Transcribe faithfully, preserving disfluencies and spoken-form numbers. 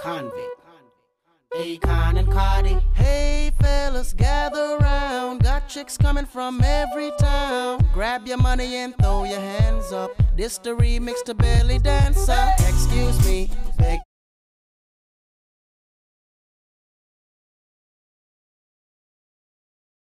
Convict. Akon and Cardi. Hey fellas, gather round. Got chicks coming from every town. Grab your money and throw your hands up. This the remix to Belly Dancer. Excuse me, beg